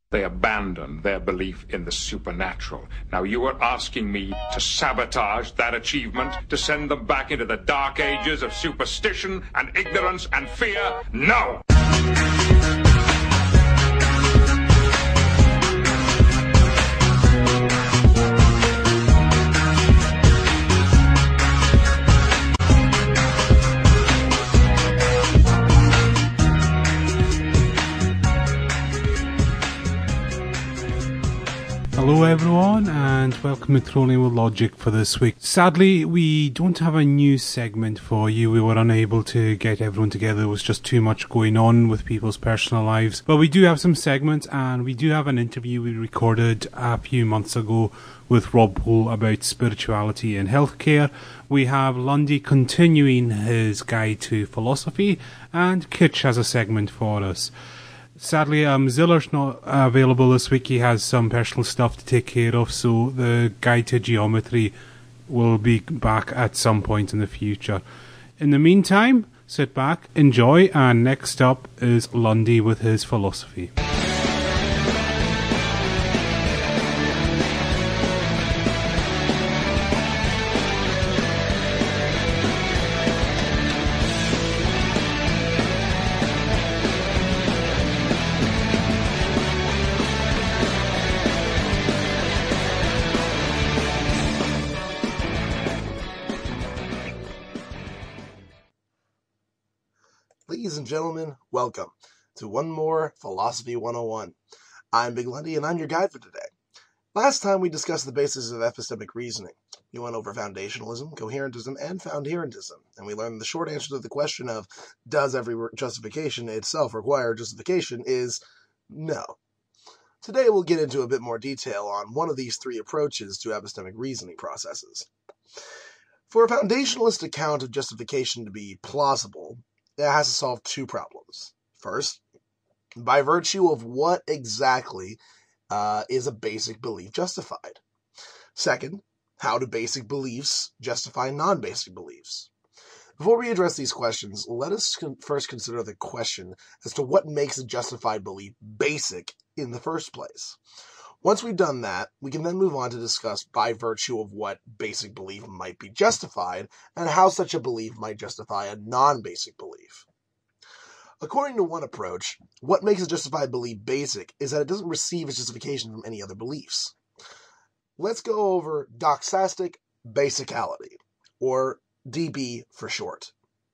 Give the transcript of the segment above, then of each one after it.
They abandoned their belief in the supernatural. Now you are asking me to sabotage that achievement, to send them back into the dark ages of superstition and ignorance and fear? No! Hello everyone and welcome to Trolling with Logic for this week. Sadly, we don't have a news segment for you. We were unable to get everyone together. There was just too much going on with people's personal lives. But we do have some segments, and we do have an interview we recorded a few months ago with Rob Poole about spirituality and healthcare. We have Lundy continuing his guide to philosophy, and Kitch has a segment for us. Sadly, Ziller's not available this week. He has some personal stuff to take care of, so the guide to geometry will be back at some point in the future. In the meantime, sit back, enjoy, and next up is Lundy with his philosophy. Ladies and gentlemen, welcome to one more Philosophy 101. I'm Big Lundy, and I'm your guide for today. Last time we discussed the basis of epistemic reasoning. We went over foundationalism, coherentism, and foundherentism, and we learned the short answer to the question of, does every justification itself require justification, is no. Today we'll get into a bit more detail on one of these three approaches to epistemic reasoning processes. For a foundationalist account of justification to be plausible, it has to solve two problems. First, by virtue of what exactly is a basic belief justified? Second, how do basic beliefs justify non-basic beliefs? Before we address these questions, let us first consider the question as to what makes a justified belief basic in the first place. Once we've done that, we can then move on to discuss by virtue of what basic belief might be justified and how such a belief might justify a non-basic belief. According to one approach, what makes a justified belief basic is that it doesn't receive its justification from any other beliefs. Let's go over doxastic basicality, or DB for short.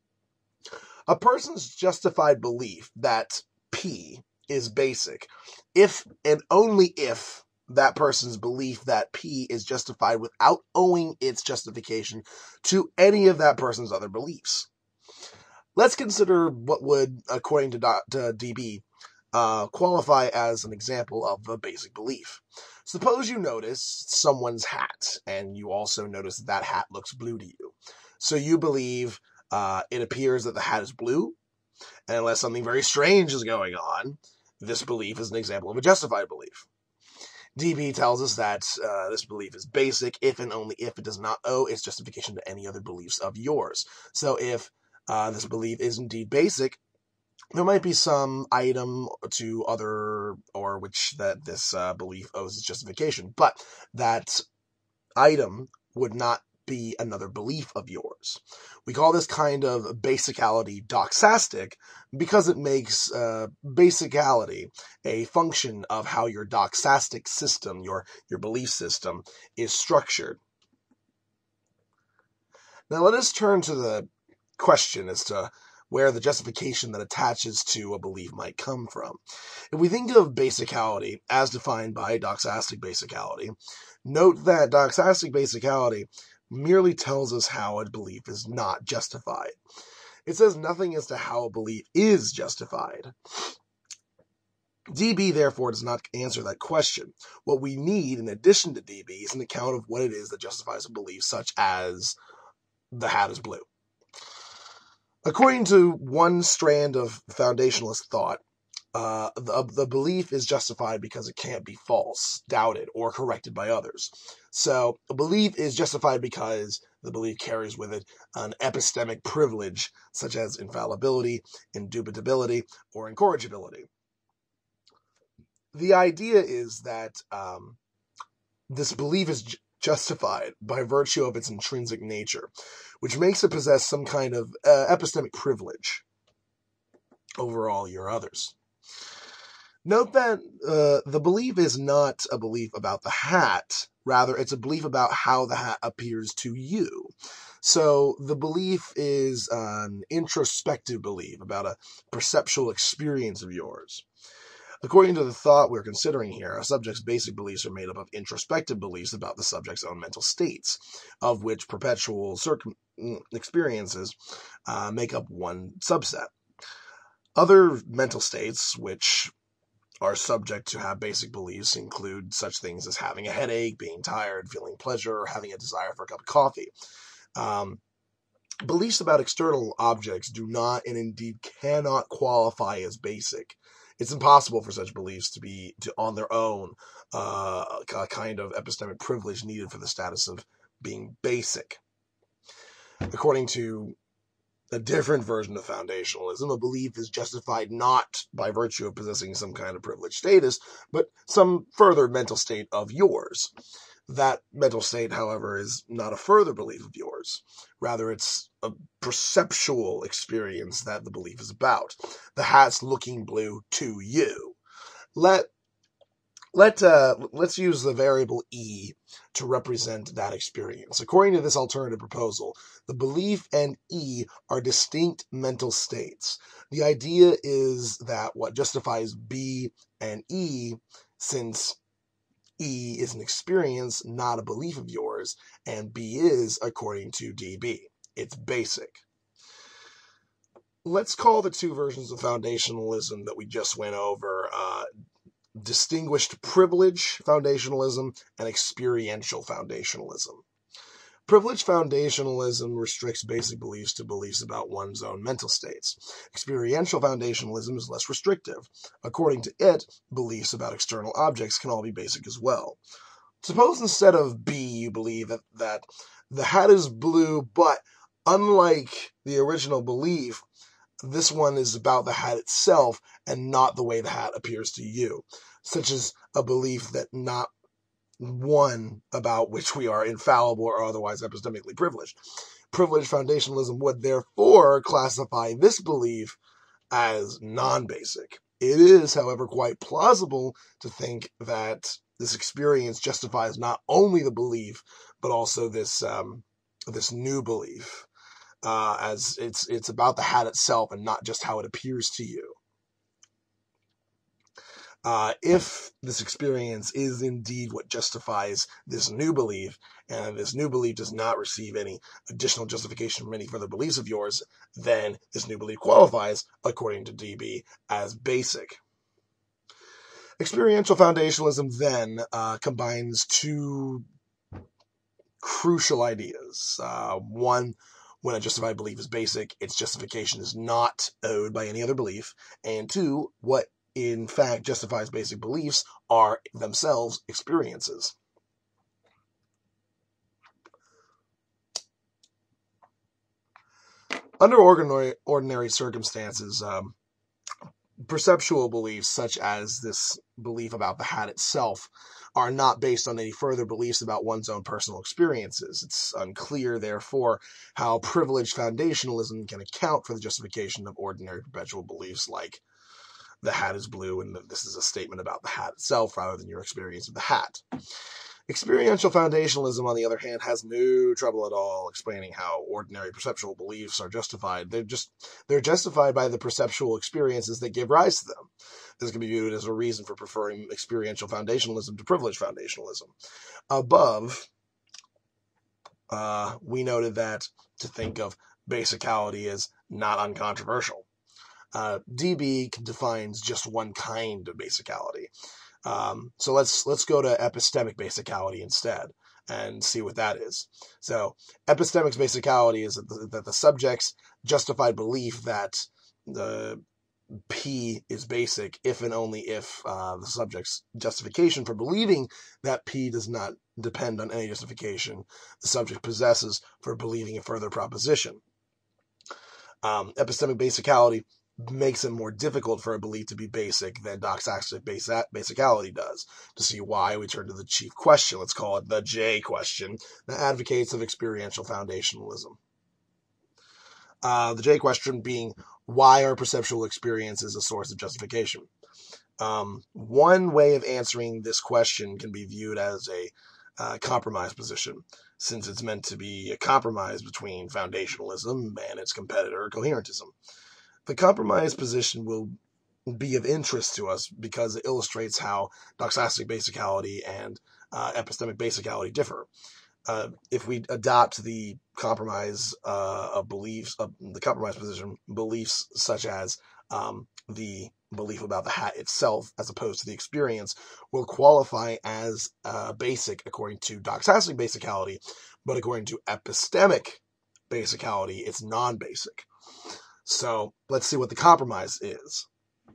A person's justified belief that P is basic if and only if that person's belief that P is justified without owing its justification to any of that person's other beliefs. Let's consider what would, according to DB, qualify as an example of a basic belief. Suppose you notice someone's hat, and you also notice that hat looks blue to you. So you believe it appears that the hat is blue, and unless something very strange is going on, this belief is an example of a justified belief. DB tells us that this belief is basic if and only if it does not owe its justification to any other beliefs of yours. So if this belief is indeed basic, there might be some item to other or which that this belief owes its justification, but that item would not be another belief of yours. We call this kind of basicality doxastic because it makes basicality a function of how your doxastic system, your belief system, is structured. Now let us turn to the question as to where the justification that attaches to a belief might come from. If we think of basicality as defined by doxastic basicality, note that doxastic basicality merely tells us how a belief is not justified. It says nothing as to how a belief is justified. DB, therefore, does not answer that question. What we need, in addition to DB, is an account of what it is that justifies a belief, such as the hat is blue. According to one strand of foundationalist thought, the belief is justified because it can't be false, doubted, or corrected by others. So a belief is justified because the belief carries with it an epistemic privilege, such as infallibility, indubitability, or incorrigibility. The idea is that this belief is justified by virtue of its intrinsic nature, which makes it possess some kind of epistemic privilege over all your others. Note that the belief is not a belief about the hat. Rather, it's a belief about how the hat appears to you. So the belief is an introspective belief about a perceptual experience of yours. According to the thought we're considering here, a subject's basic beliefs are made up of introspective beliefs about the subject's own mental states, of which perpetual experiences make up one subset. Other mental states, which are subject to have basic beliefs, include such things as having a headache, being tired, feeling pleasure, or having a desire for a cup of coffee. Beliefs about external objects do not and indeed cannot qualify as basic. It's impossible for such beliefs to be, on their own, a kind of epistemic privilege needed for the status of being basic. According to a different version of foundationalism, a belief is justified not by virtue of possessing some kind of privileged status, but some further mental state of yours. That mental state, however, is not a further belief of yours. Rather, it's a perceptual experience that the belief is about. The hat's looking blue to you. Let's use the variable E to represent that experience. According to this alternative proposal, the belief and E are distinct mental states. The idea is that what justifies B and E, since E is an experience, not a belief of yours, and B is, according to DB. It's basic. Let's call the two versions of foundationalism that we just went over distinguished privilege foundationalism and experiential foundationalism. Privileged foundationalism restricts basic beliefs to beliefs about one's own mental states. Experiential foundationalism is less restrictive. According to it, beliefs about external objects can all be basic as well. Suppose instead of B, you believe that the hat is blue, but unlike the original belief, this one is about the hat itself and not the way the hat appears to you, such as a belief that not one about which we are infallible or otherwise epistemically privileged. Privileged foundationalism would therefore classify this belief as non-basic. It is, however, quite plausible to think that this experience justifies not only the belief, but also this new belief, as it's about the hat itself and not just how it appears to you. If this experience is indeed what justifies this new belief, and this new belief does not receive any additional justification from any further beliefs of yours, then this new belief qualifies, according to DB, as basic. Experiential foundationalism then combines two crucial ideas. One, when a justified belief is basic, its justification is not owed by any other belief. And two, what in fact justifies basic beliefs are themselves experiences. Under ordinary circumstances, perceptual beliefs such as this belief about the hat itself are not based on any further beliefs about one's own personal experiences. It's unclear, therefore, how privileged foundationalism can account for the justification of ordinary perpetual beliefs like the hat is blue and this is a statement about the hat itself rather than your experience of the hat. Experiential foundationalism, on the other hand, has no trouble at all explaining how ordinary perceptual beliefs are justified. They're justified by the perceptual experiences that give rise to them. This can be viewed as a reason for preferring experiential foundationalism to privileged foundationalism. Above, we noted that to think of basicality as not uncontroversial. DB defines just one kind of basicality. So let's go to epistemic basicality instead and see what that is. So epistemic basicality is that the subject's justified belief that the P is basic if and only if the subject's justification for believing that P does not depend on any justification the subject possesses for believing a further proposition. Epistemic basicality makes it more difficult for a belief to be basic than doxastic basicality does. To see why, we turn to the chief question, let's call it the J question, that advocates of experiential foundationalism. The J question being, why are perceptual experiences a source of justification? One way of answering this question can be viewed as a compromise position, since it's meant to be a compromise between foundationalism and its competitor, coherentism. The compromise position will be of interest to us because it illustrates how doxastic basicality and epistemic basicality differ. If we adopt the compromise of beliefs, the compromise position, beliefs such as the belief about the hat itself, as opposed to the experience, will qualify as basic according to doxastic basicality, but according to epistemic basicality, it's non-basic. So let's see what the compromise is.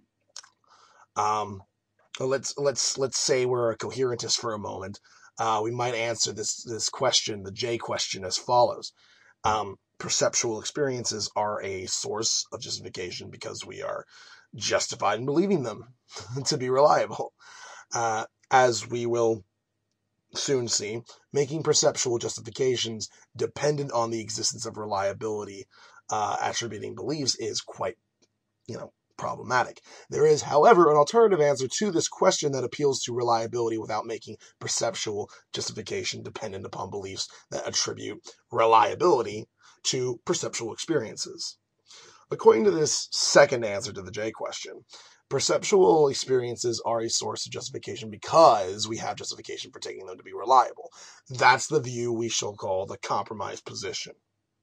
Let's say we're a coherentist for a moment. We might answer this question, the J question, as follows. Perceptual experiences are a source of justification because we are justified in believing them to be reliable. As we will soon see, making perceptual justifications dependent on the existence of reliability attributing beliefs is quite, problematic. There is, however, an alternative answer to this question that appeals to reliability without making perceptual justification dependent upon beliefs that attribute reliability to perceptual experiences. According to this second answer to the J question, perceptual experiences are a source of justification because we have justification for taking them to be reliable. That's the view we shall call the compromise position.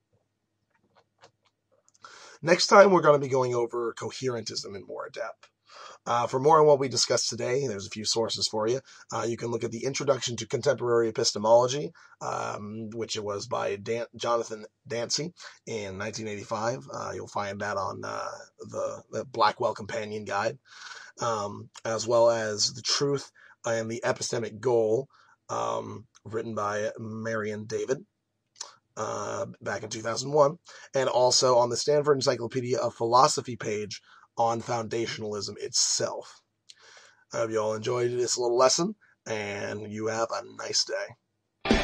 Next time, we're going to be going over coherentism in more depth. For more on what we discussed today, there's a few sources for you. You can look at the Introduction to Contemporary Epistemology, which it was by Jonathan Dancy in 1985. You'll find that on the Blackwell Companion Guide, as well as The Truth and the Epistemic Goal, written by Marion David. Back in 2001, and also on the Stanford Encyclopedia of Philosophy page on foundationalism itself. I hope you all enjoyed this little lesson, and you have a nice day.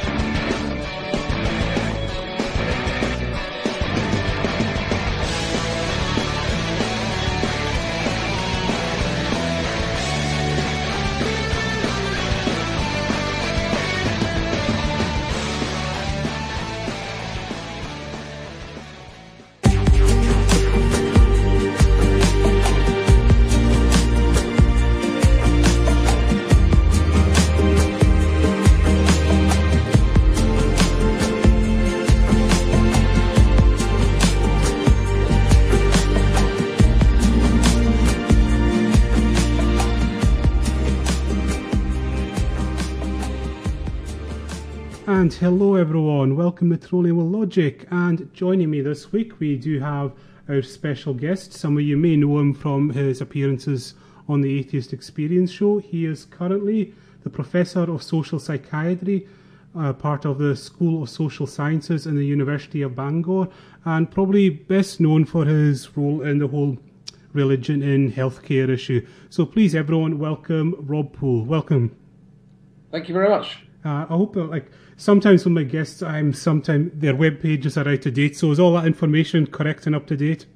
And hello everyone, welcome to Trolling with Logic, and joining me this week we do have our special guest. Some of you may know him from his appearances on the Atheist Experience show. He is currently the Professor of Social Psychiatry, part of the School of Social Sciences in the University of Bangor, and probably best known for his role in the whole religion in healthcare issue. So please everyone welcome Rob Poole. Welcome. Thank you very much. I hope sometimes with my guests, their web pages are out of date. So is all that information correct and up to date?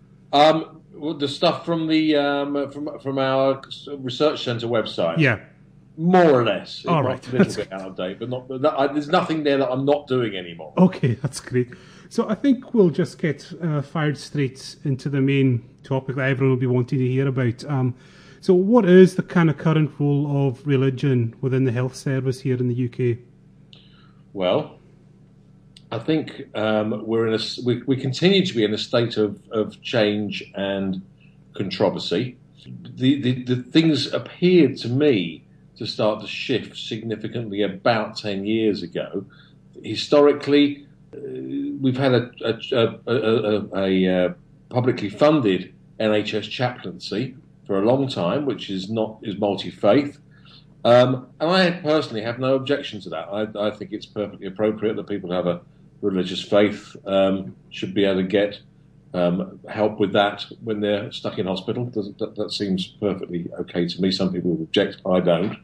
The stuff from the from our research centre website. Yeah, more or less. All right, a little bit out of date, but there's nothing there that I'm not doing anymore. Okay, that's great. So I think we'll just get fired straight into the main topic that everyone will be wanting to hear about. So what is the kind of current role of religion within the health service here in the UK? Well, I think we continue to be in a state of change and controversy. The things appeared to me to start to shift significantly about 10 years ago. Historically, we've had a publicly funded NHS chaplaincy for a long time, which is multi-faith. And I personally have no objection to that. I think it's perfectly appropriate that people who have a religious faith should be able to get help with that when they're stuck in hospital. That seems perfectly okay to me. Some people would object, I don't.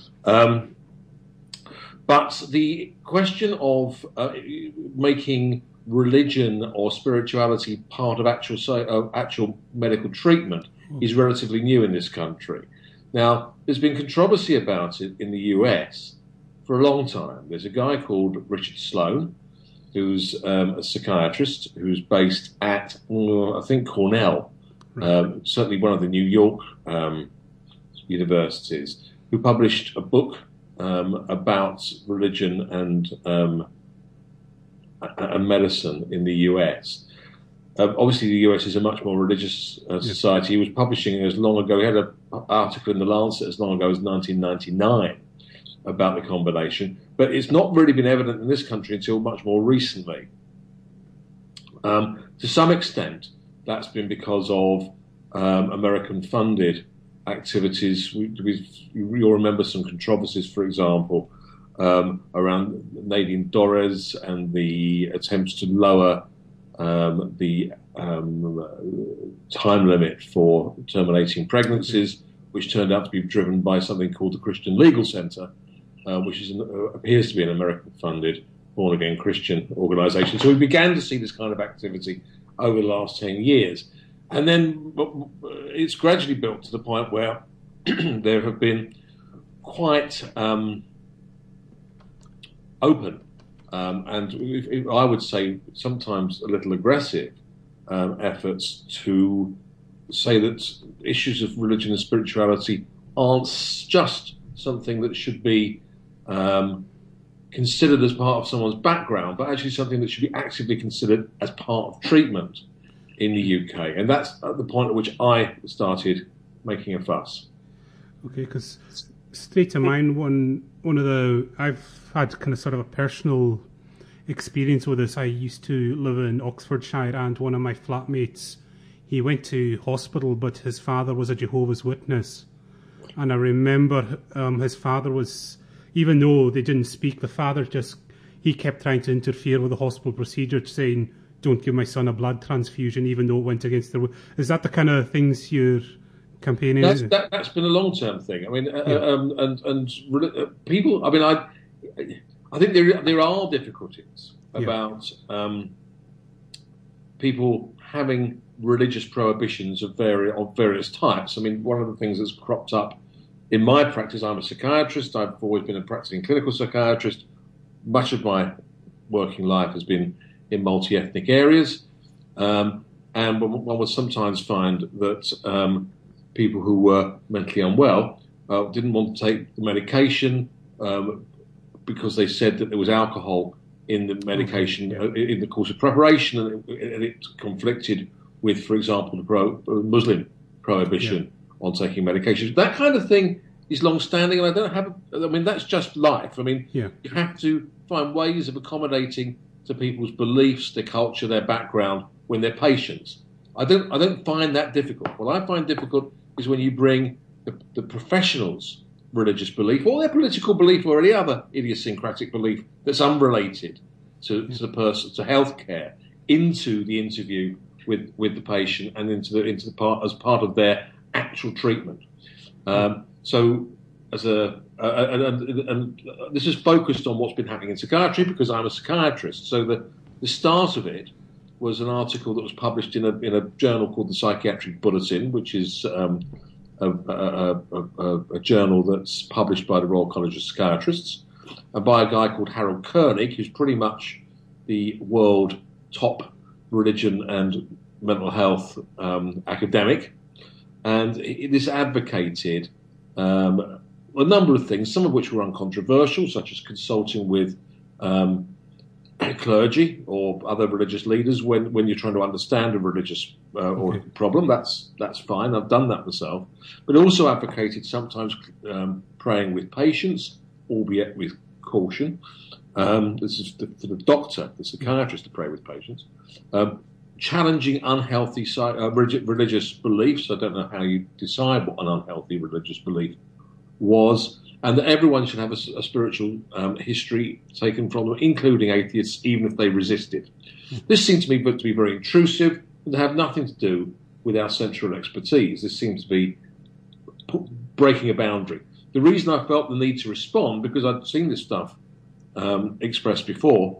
But the question of making religion or spirituality part of actual medical treatment is relatively new in this country. Now, there's been controversy about it in the US for a long time. There's a guy called Richard Sloan, who's a psychiatrist who's based at, I think, Cornell, certainly one of the New York universities, who published a book about religion and medicine in the US. Obviously, the US is a much more religious society. He was publishing as long ago. He had an article in The Lancet as long ago as 1999 about the combination, but it's not really been evident in this country until much more recently. To some extent, that's been because of American-funded activities. You'll remember some controversies, for example, around Nadine Dorries and the attempts to lower the time limit for terminating pregnancies, which turned out to be driven by something called the Christian Legal Center, which appears to be an American-funded, born-again Christian organization. So we began to see this kind of activity over the last 10 years. And then it's gradually built to the point where there have been quite open and I would say sometimes a little aggressive efforts to say that issues of religion and spirituality aren't just something that should be considered as part of someone's background, but actually something that should be actively considered as part of treatment in the UK. And that's at the point at which I started making a fuss. Okay, because straight to mind, I've had kind of sort of a personal experience with this. I used to live in Oxfordshire, and one of my flatmates, he went to hospital, but his father was a Jehovah's Witness. And I remember his father was, even though they didn't speak, the father he kept trying to interfere with the hospital procedure, saying, don't give my son a blood transfusion, even though it went against their will. Is that the kind of things you're campaigning? That's been a long-term thing. I mean, people, I mean, I think there are difficulties about people having religious prohibitions of various types. I mean, one of the things that's cropped up in my practice, I'm a psychiatrist. I've always been a practicing clinical psychiatrist. Much of my working life has been in multi-ethnic areas. And one would sometimes find that people who were mentally unwell didn't want to take the medication because they said that there was alcohol in the medication in the course of preparation, and it conflicted with, for example, the Muslim prohibition on taking medication. That kind of thing is long-standing, and I mean, that's just life. I mean, you have to find ways of accommodating to people's beliefs, their culture, their background when they're patients. I don't find that difficult. What I find difficult is when you bring the professionals' religious belief or their political belief or any other idiosyncratic belief that's unrelated to the person, to healthcare, into the interview with the patient and into the part as part of their actual treatment. So as and this is focused on what's been happening in psychiatry because I'm a psychiatrist. So the start of it was an article that was published in a journal called the Psychiatric Bulletin, which is a journal that's published by the Royal College of Psychiatrists, and by a guy called Harold Koenig, who's pretty much the world top religion and mental health academic. And this advocated a number of things, some of which were uncontroversial, such as consulting with clergy or other religious leaders when you're trying to understand a religious or problem. That's fine. I've done that myself. But also advocated sometimes praying with patients, albeit with caution. This is for the doctor, the psychiatrist, to pray with patients. Challenging unhealthy religious beliefs. I don't know how you decide what an unhealthy religious belief was, and that everyone should have a spiritual history taken from them, including atheists, even if they resist it. This seemed to me to be very intrusive, that have nothing to do with our central expertise. This seems to be breaking a boundary. The reason I felt the need to respond, because I'd seen this stuff expressed before,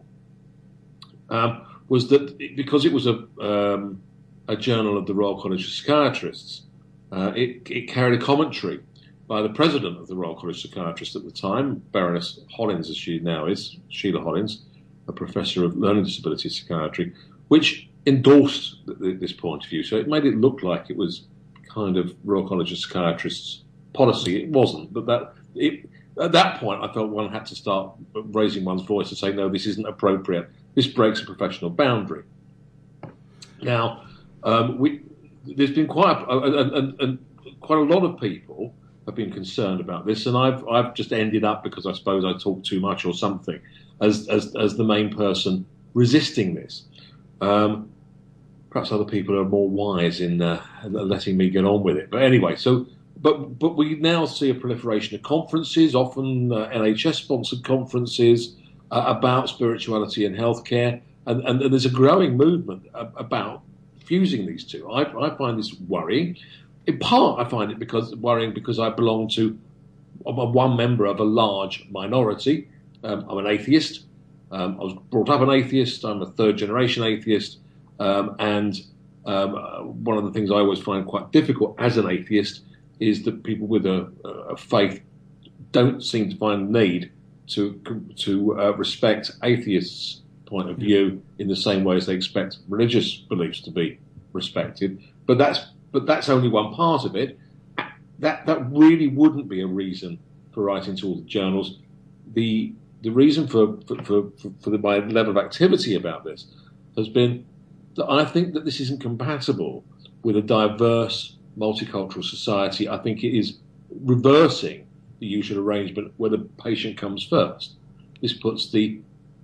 was that because it was a journal of the Royal College of Psychiatrists, it carried a commentary by the president of the Royal College of Psychiatrists at the time, Baroness Hollins, as she now is, Sheila Hollins, a professor of learning disability psychiatry, which endorsed this point of view. So it made it look like it was kind of Royal College of Psychiatrists policy. It wasn't, but at that point I felt one had to start raising one's voice and say, no, this isn't appropriate. This breaks a professional boundary. Now, there's been quite a lot of people have been concerned about this, and I've just ended up, because I suppose I talk too much or something, as the main person resisting this. Perhaps other people are more wise in letting me get on with it. But anyway, but we now see a proliferation of conferences, often NHS-sponsored conferences, about spirituality and healthcare, and there's a growing movement about fusing these two. I find this worrying. In part, I find it worrying because I belong to one member of a large minority. I'm an atheist. I was brought up an atheist. I'm a third-generation atheist. And one of the things I always find quite difficult as an atheist is that people with a faith don't seem to find the need to respect atheists' point of view in the same way as they expect religious beliefs to be respected. But that's only one part of it. That really wouldn't be a reason for writing to all the journals. The reason for my level of activity about this has been that I think that this isn't compatible with a diverse, multicultural society. I think it is reversing the usual arrangement where the patient comes first. This puts the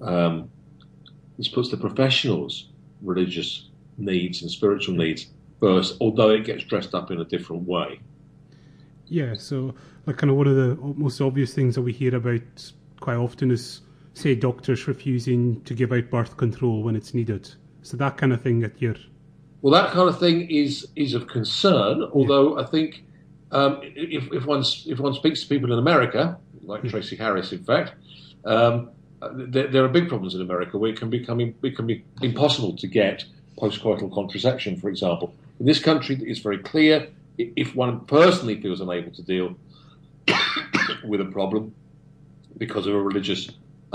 professionals' religious needs and spiritual needs first, although it gets dressed up in a different way. Yeah, so like kind of one of the most obvious things that we hear about quite often is, say, doctors refusing to give out birth control when it's needed. So that kind of thing that you're... Well, that kind of thing is of concern, although I think if one speaks to people in America, like Tracy Harris, in fact, there are big problems in America where it can be impossible to get postcoital contraception, for example. In this country, it's very clear. If one personally feels unable to deal with a problem because of a religious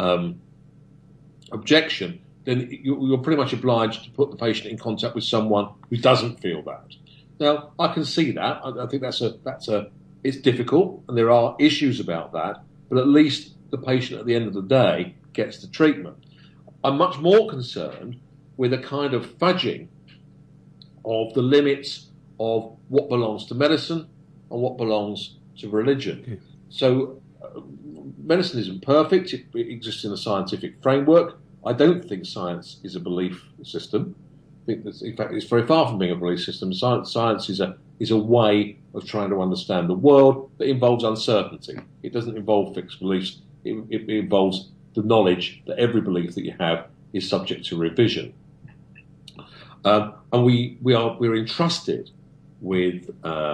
objection, then you're pretty much obliged to put the patient in contact with someone who doesn't feel that. Now, I can see that. I think it's difficult, and there are issues about that. But at least the patient, at the end of the day, gets the treatment. I'm much more concerned with a kind of fudging of the limits of what belongs to medicine and what belongs to religion. Okay. So medicine isn't perfect. It exists in a scientific framework. I don't think science is a belief system. I think that, in fact, it's very far from being a belief system. Science is a way of trying to understand the world that involves uncertainty. It doesn't involve fixed beliefs. It involves the knowledge that every belief that you have is subject to revision. And we're entrusted with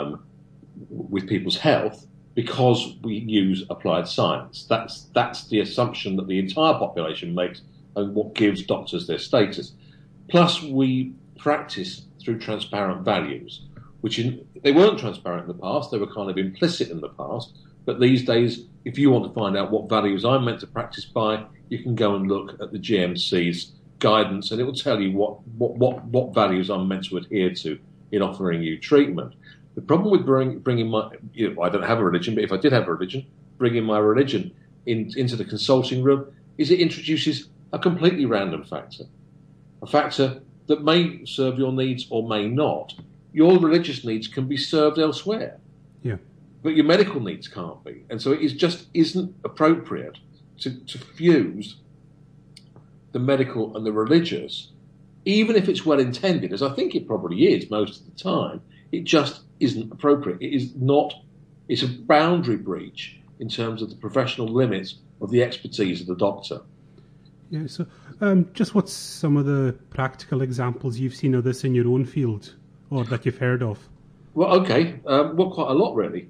people's health because we use applied science. That's the assumption that the entire population makes, and what gives doctors their status. Plus, we practice through transparent values, they weren't transparent in the past. They were kind of implicit in the past. But these days, if you want to find out what values I'm meant to practice by, you can go and look at the GMC's guidance, and it will tell you what values I'm meant to adhere to in offering you treatment. The problem with bringing my, I don't have a religion, but if I did have a religion, bringing my religion into the consulting room is it introduces a completely random factor, a factor that may serve your needs or may not. Your religious needs can be served elsewhere, but your medical needs can't be, and so it just isn't appropriate to fuse the medical and the religious, even if it's well intended, as I think it probably is most of the time. It just isn't appropriate. It is not. It's a boundary breach in terms of the professional limits of the expertise of the doctor. Yeah. So, just what's some of the practical examples you've seen of this in your own field, or that you've heard of? Well, okay. Well, quite a lot, really.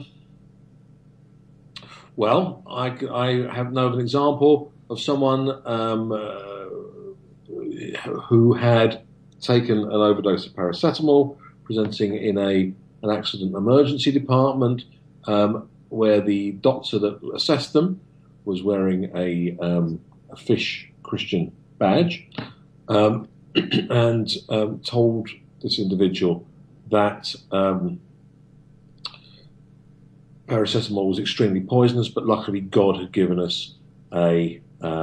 Well, I have know of an example of someone who had taken an overdose of paracetamol, presenting in an accident emergency department, where the doctor that assessed them was wearing a fish Christian badge, and told this individual that paracetamol was extremely poisonous, but luckily God had given us an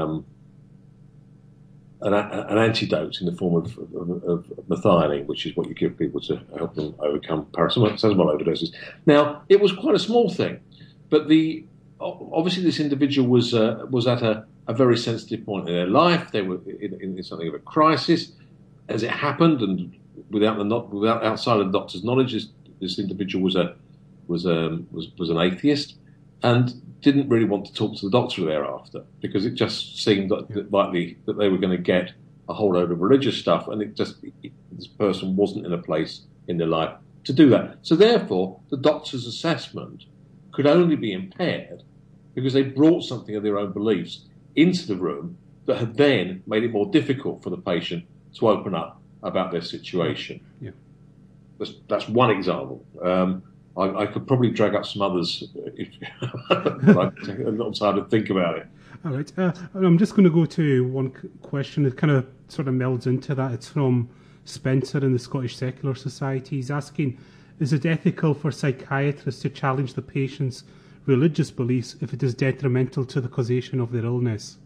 antidote in the form of methionine, which is what you give people to help them overcome paracetamol overdoses. Now, it was quite a small thing, but obviously this individual was at a very sensitive point in their life. They were in something of a crisis, as it happened, and without outside of the doctor's knowledge, this individual was an atheist and didn't really want to talk to the doctor thereafter, because it just seemed likely that they were going to get a whole load of religious stuff, and this person wasn't in a place in their life to do that. So therefore, the doctor's assessment could only be impaired because they brought something of their own beliefs into the room that had then made it more difficult for the patient to open up about their situation. Yeah. That's one example. I could probably drag up some others if I take a little time to think about it. All right. I'm just going to go to one question that kind of sort of melds into that. It's from Spencer in the Scottish Secular Society. He's asking, is it ethical for psychiatrists to challenge the patient's religious beliefs if it is detrimental to the causation of their illness?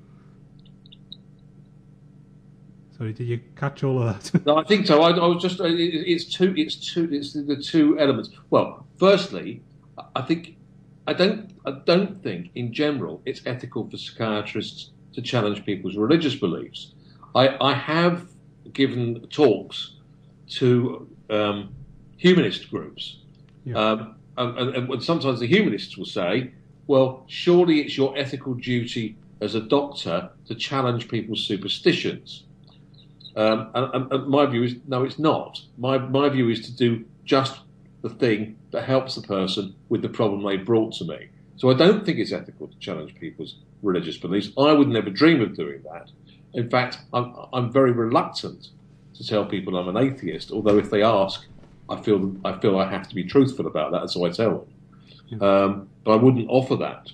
Sorry, did you catch all of that? No, I think so. I was just it's the two elements. Well, firstly, I don't think in general it's ethical for psychiatrists to challenge people's religious beliefs. I have given talks to humanist groups, and sometimes the humanists will say, well, surely it's your ethical duty as a doctor to challenge people's superstitions. And my view is, no, it's not. My view is to do just the thing that helps the person with the problem they brought to me. So I don't think it's ethical to challenge people's religious beliefs. I would never dream of doing that. In fact, I'm very reluctant to tell people I'm an atheist, although if they ask, I feel I have to be truthful about that, and so I tell them. But I wouldn't offer that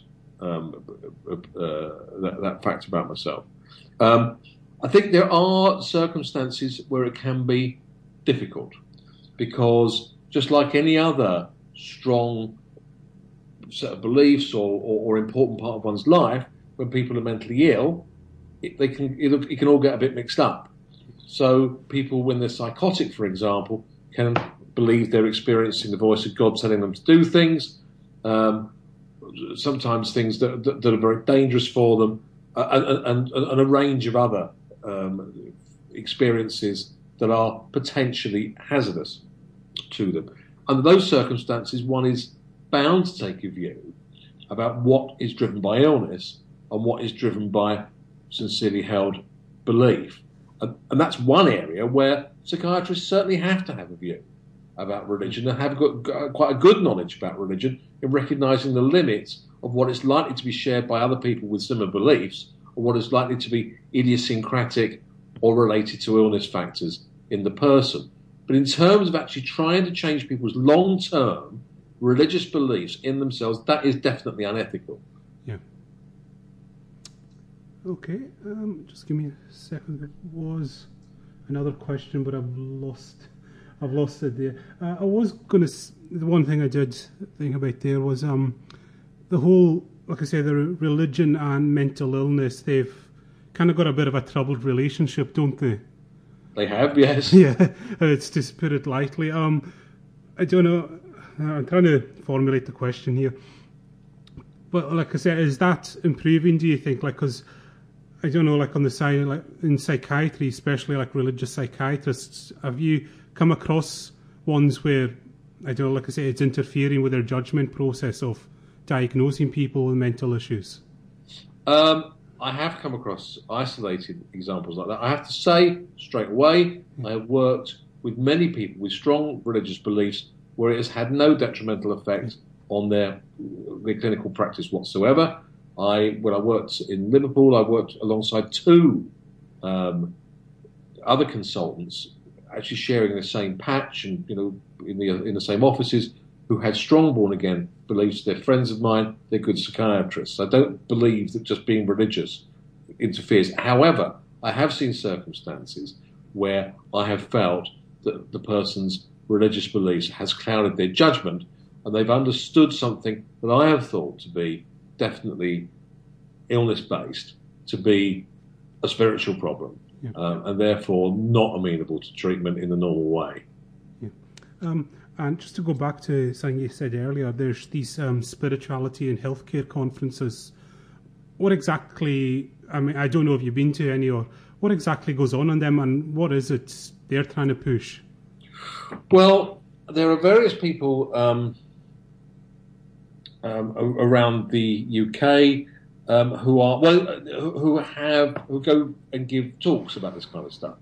fact about myself. I think there are circumstances where it can be difficult, because just like any other strong set of beliefs or important part of one's life, when people are mentally ill, it can all get a bit mixed up. So people, when they're psychotic, for example, can believe they're experiencing the voice of God telling them to do things, sometimes things that are very dangerous for them, and a range of other experiences that are potentially hazardous to them. Under those circumstances, one is bound to take a view about what is driven by illness and what is driven by sincerely held belief. And that's one area where psychiatrists certainly have to have a view about religion and have got quite a good knowledge about religion in recognising the limits of what is likely to be shared by other people with similar beliefs, or what is likely to be idiosyncratic or related to illness factors in the person. But in terms of actually trying to change people's long-term religious beliefs in themselves, that is definitely unethical. Yeah. Okay, just give me a second. There was another question, but I've lost it there. I was going to... The one thing I did think about there was the whole... Like I say, the religion and mental illness, they've kind of got a bit of a troubled relationship, don't they? They have, yes. Yeah, it's to put it lightly. I don't know, I'm trying to formulate the question here. But like I said, is that improving, do you think? Like, because, I don't know, like on the side, like in psychiatry, especially like religious psychiatrists, have you come across ones where, I don't know, like I say, it's interfering with their judgment process of diagnosing people with mental issues? I have come across isolated examples like that. I have to say straight away, I have worked with many people with strong religious beliefs where it has had no detrimental effect on their clinical practice whatsoever. When I worked in Liverpool, I worked alongside two other consultants, actually sharing the same patch and in the same offices, who had strong born again beliefs. They're friends of mine. They're good psychiatrists. I don't believe that just being religious interferes. However, I have seen circumstances where I have felt that the person's religious beliefs has clouded their judgment, and they've understood something that I have thought to be definitely illness-based, to be a spiritual problem, and therefore not amenable to treatment in the normal way. Yeah. And just to go back to something you said earlier, there's these spirituality and healthcare conferences. What exactly, I mean, I don't know if you've been to any, or what exactly goes on in them, and what is it they're trying to push? Well, there are various people around the UK who go and give talks about this kind of stuff.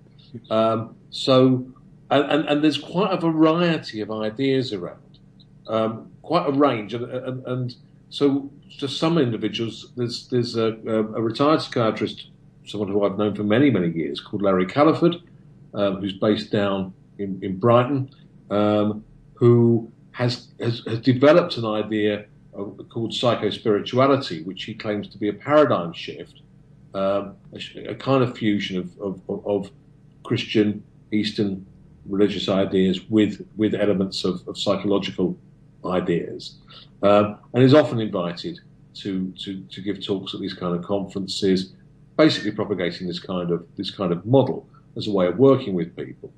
And there's quite a variety of ideas around, quite a range, and so to some individuals, there's a retired psychiatrist, someone who I've known for many years, called Larry Calliford, who's based down in Brighton, who has developed an idea called psychospirituality, which he claims to be a paradigm shift, a kind of fusion of Christian, Eastern religious ideas with elements of psychological ideas, and is often invited to give talks at these kind of conferences, basically propagating this kind of model as a way of working with people.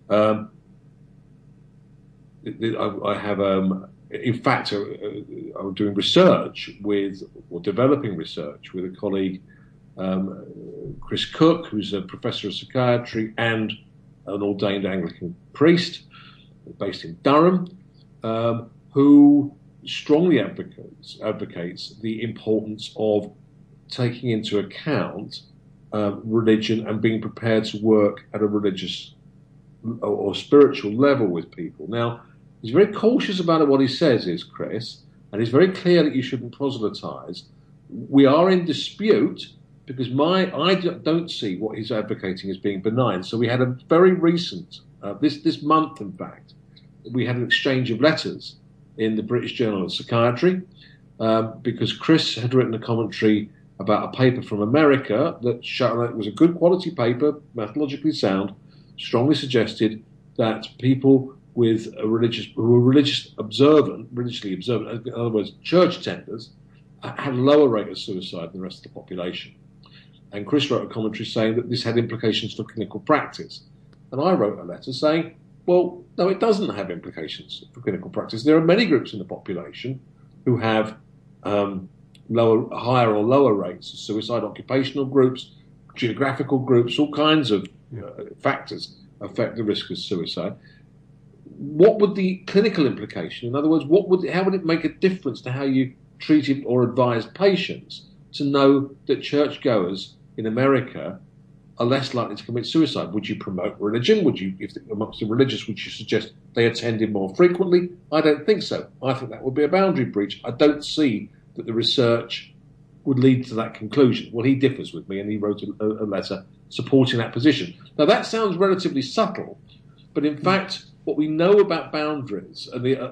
I have, in fact, I'm doing research developing research with a colleague, Chris Cook, who's a professor of psychiatry and an ordained Anglican priest based in Durham, who strongly advocates the importance of taking into account religion and being prepared to work at a religious or spiritual level with people. Now, he's very cautious about what he says, Chris, and he's very clear that you shouldn't proselytize. We are in dispute because I don't see what he's advocating as being benign. So we had a very recent, this month, in fact, we had an exchange of letters in the British Journal of Psychiatry, because Chris had written a commentary about a paper from America that it was a good quality paper, methodologically sound, strongly suggested that people with who were religiously observant, in other words, church attenders, had a lower rate of suicide than the rest of the population. And Chris wrote a commentary saying that this had implications for clinical practice. And I wrote a letter saying, well, no, it doesn't have implications for clinical practice. There are many groups in the population who have higher or lower rates of suicide, occupational groups, geographical groups, all kinds of factors affect the risk of suicide. What would the clinical implication, in other words, how would it make a difference to how you treated or advised patients to know that churchgoers in America are less likely to commit suicide? Would you promote religion? Amongst the religious, would you suggest they attended more frequently? I don't think so. I think that would be a boundary breach. I don't see that the research would lead to that conclusion. Well, he differs with me, and he wrote a letter supporting that position. Now, that sounds relatively subtle, but in fact, what we know about boundaries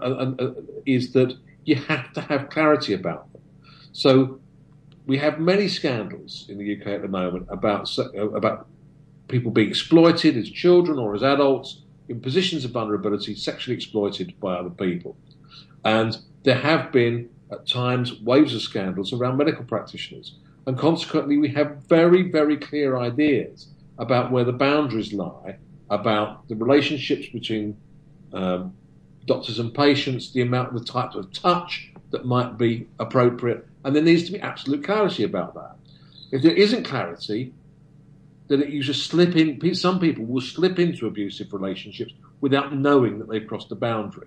is that you have to have clarity about them. So we have many scandals in the UK at the moment about people being exploited as children or as adults in positions of vulnerability, sexually exploited by other people. And there have been, at times, waves of scandals around medical practitioners. And consequently, we have very, very clear ideas about where the boundaries lie, about the relationships between doctors and patients, the type of touch that might be appropriate, and there needs to be absolute clarity about that. If there isn't clarity, then you just slip in. Some people will slip into abusive relationships without knowing that they've crossed a boundary.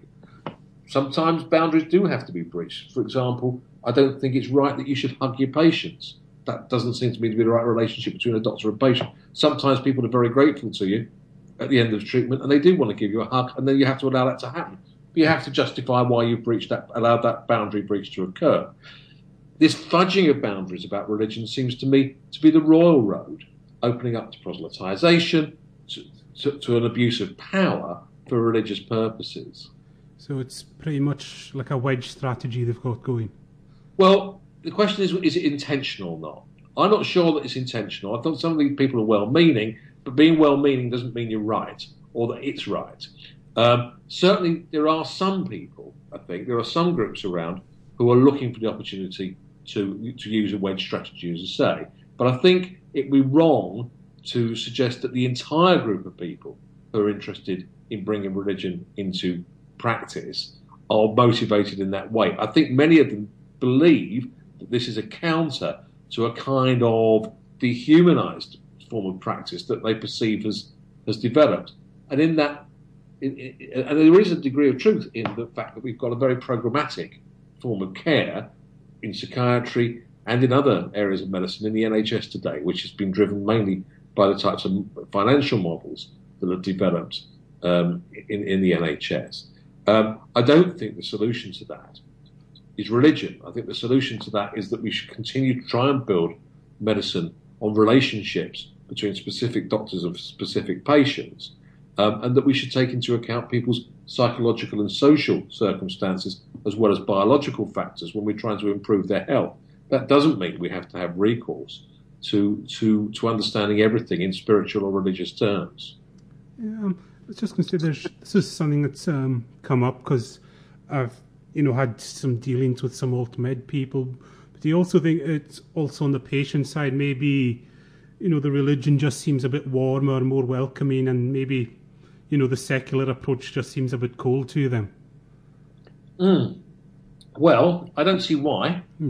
Sometimes boundaries do have to be breached. For example, I don't think it's right that you should hug your patients. that doesn't seem to me to be the right relationship between a doctor and patient. Sometimes people are very grateful to you at the end of treatment, and they do want to give you a hug, and then you have to allow that to happen. But you have to justify why you've allowed that boundary breach to occur. This fudging of boundaries about religion seems to me to be the royal road, opening up to proselytization, to an abuse of power for religious purposes. So it's pretty much like a wedge strategy they've got going. Well, the question is it intentional or not? I'm not sure that it's intentional. I thought some of these people are well-meaning, but being well-meaning doesn't mean you're right or that it's right. Certainly, there are some people, I think, there are some groups around who are looking for the opportunity to use a wedge strategy, as I say. But I think it'd be wrong to suggest that the entire group of people who are interested in bringing religion into practice are motivated in that way. I think many of them believe that this is a counter to a kind of dehumanized form of practice that they perceive has developed. And in that, and there is a degree of truth in the fact that we've got a very programmatic form of care in psychiatry and in other areas of medicine in the NHS today, which has been driven mainly by the types of financial models that are developed in the NHS. I don't think the solution to that is religion. I think the solution to that is that we should continue to try and build medicine on relationships between specific doctors and specific patients, and that we should take into account people's psychological and social circumstances as well as biological factors when we're trying to improve their health. That doesn't mean we have to have recourse to understanding everything in spiritual or religious terms. Yeah, I was just going to say this is something that's come up because I've had some dealings with some alt-med people. But do you also think it's also on the patient side, maybe, the religion just seems a bit warmer, more welcoming, and maybe, the secular approach just seems a bit cold to them? Well, I don't see why. Yeah.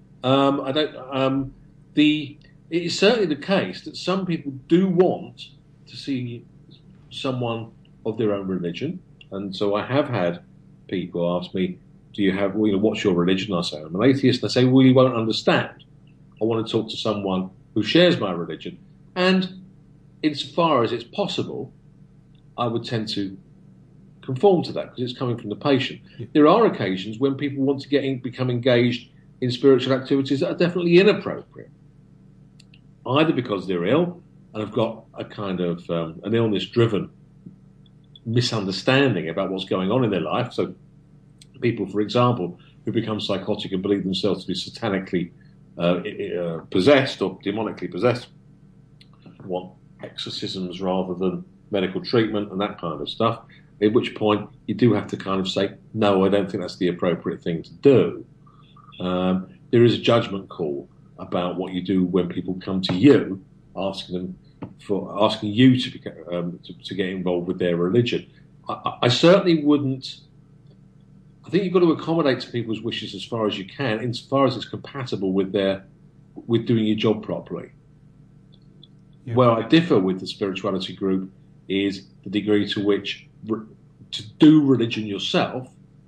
It is certainly the case that some people do want to see someone of their own religion, and so I have had people ask me, "Do you have? What's your religion?" I say, "I'm an atheist." And they say, "Well, you won't understand. I want to talk to someone who shares my religion." And insofar as it's possible, I would tend to conform to that because it's coming from the patient. Yeah. There are occasions when people want to become engaged in spiritual activities that are definitely inappropriate, either because they're ill and have got a kind of an illness-driven misunderstanding about what's going on in their life. So people, for example, who become psychotic and believe themselves to be satanically possessed or demonically possessed want exorcisms rather than medical treatment and that kind of stuff, at which point you do have to kind of say, no, I don't think that's the appropriate thing to do. There is a judgment call about what you do when people come to you asking you to get involved with their religion. I certainly wouldn't. I think you've got to accommodate to people's wishes as far as you can, insofar as it's compatible with doing your job properly. Yeah. Where I differ with the spirituality group is the degree to which to do religion yourself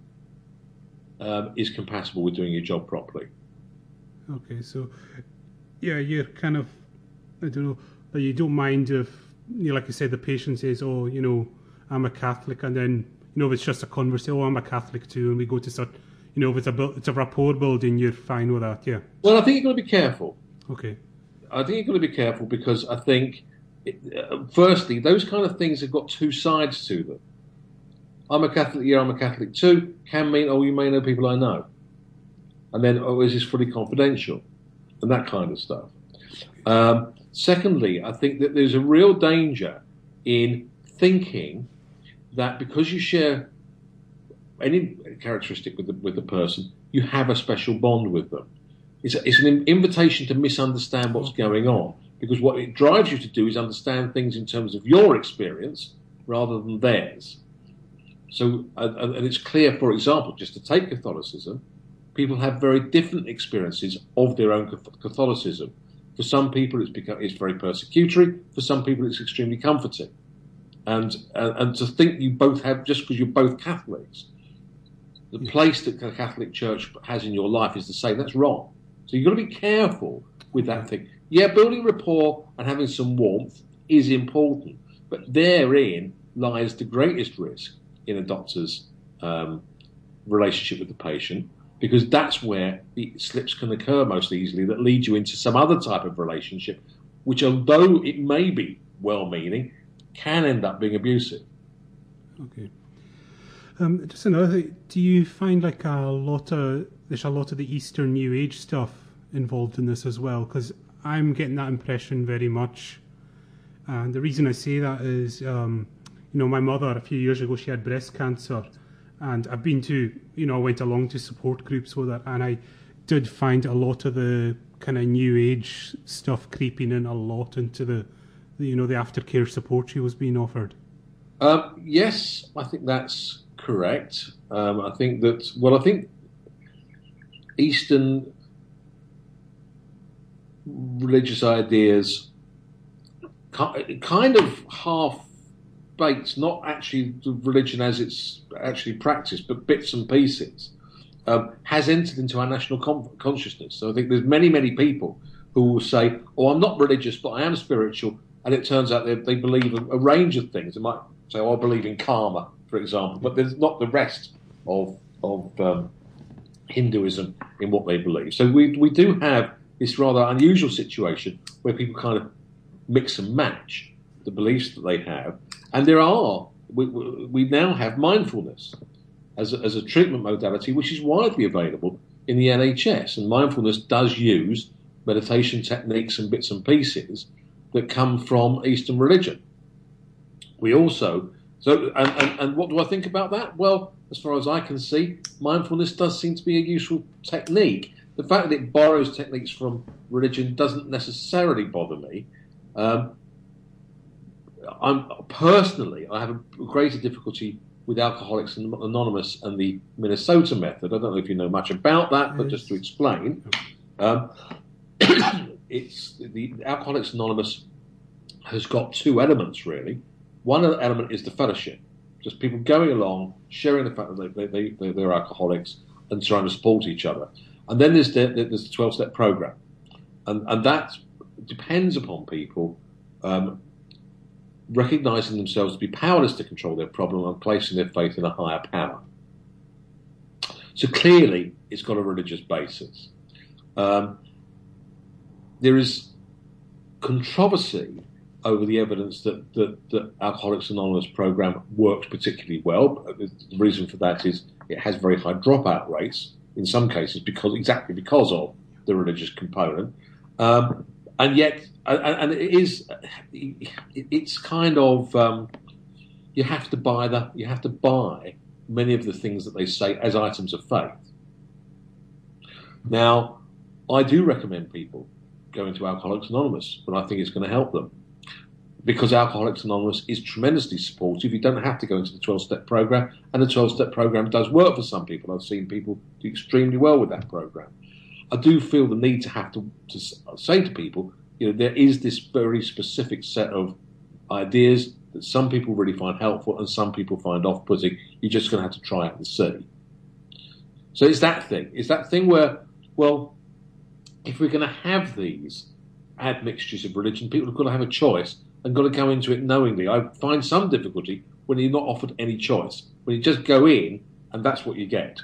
is compatible with doing your job properly. Okay, so yeah, you're kind of, I don't know, you don't mind if, like you said, the patient says, "Oh, I'm a Catholic," and then if it's just a conversation, "Oh, I'm a Catholic too," and we go to start, if it's a rapport building, you're fine with that, yeah. Well, I think you've got to be careful. Okay. I think you've got to be careful because I think, firstly, those kind of things have got two sides to them. I'm a Catholic, yeah, I'm a Catholic too, can mean, "Oh, you may know people I know." And then, "Oh, is this fully confidential?" And that kind of stuff. Secondly, I think that there's a real danger in thinking that because you share any characteristic with the person, you have a special bond with them. It's an invitation to misunderstand what's going on, because what it drives you to do is understand things in terms of your experience rather than theirs. So, and it's clear, for example, just to take Catholicism, people have very different experiences of their own Catholicism. For some people, it's very persecutory. For some people, it's extremely comforting. And to think you both have, just because you're both Catholics, the place that the Catholic Church has in your life is the same. That's wrong. So you've got to be careful with that thing. Yeah, building rapport and having some warmth is important, but therein lies the greatest risk in a doctor's relationship with the patient, because that's where the slips can occur most easily that lead you into some other type of relationship, which, although it may be well-meaning, can end up being abusive. Okay. Just another thing, do you find like there's a lot of the Eastern New Age stuff involved in this as well? Because I'm getting that impression very much. And the reason I say that is, my mother, a few years ago, she had breast cancer. And I've been to, went along to support groups with her. And I did find a lot of the kind of New Age stuff creeping in a lot into the aftercare support she was being offered. Yes, I think that's correct. I think Eastern religious ideas kind of half-baked, not actually the religion as it's actually practiced, but bits and pieces, has entered into our national consciousness. So I think there's many, many people who will say, oh, I'm not religious, but I am spiritual, and it turns out they believe a range of things. They might say, oh, I believe in karma, for example, but there's not the rest of Hinduism in what they believe. So we do have this rather unusual situation where people kind of mix and match the beliefs that they have. And we now have mindfulness as a treatment modality, which is widely available in the NHS. And mindfulness does use meditation techniques and bits and pieces that come from Eastern religion. We also, and what do I think about that? Well, as far as I can see, mindfulness does seem to be a useful technique. The fact that it borrows techniques from religion doesn't necessarily bother me. I have a greater difficulty with Alcoholics Anonymous and the Minnesota method. I don't know if you know much about that, but just to explain, it's the Alcoholics Anonymous has got two elements really. One element is the fellowship, just people going along, sharing the fact that they're alcoholics and trying to support each other. And then there's the 12-step program, and that depends upon people recognizing themselves to be powerless to control their problem and placing their faith in a higher power. So clearly, it's got a religious basis. There is controversy over the evidence that Alcoholics Anonymous program works particularly well. The reason for that is it has very high dropout rates in some cases because of the religious component, and yet it's kind of you have to buy many of the things that they say as items of faith. Now, I do recommend people go into Alcoholics Anonymous when I think it's going to help them, because Alcoholics Anonymous is tremendously supportive. You don't have to go into the 12-step program, and the 12-step program does work for some people. I've seen people do extremely well with that program. I do feel the need to have to say to people, there is this very specific set of ideas that some people really find helpful and some people find off-putting. You're just going to have to try it and see. So it's that thing. It's that thing where, well, if we're going to have these admixtures of religion, people have got to have a choice and got to go into it knowingly. I find some difficulty when you're not offered any choice, when you just go in and that's what you get.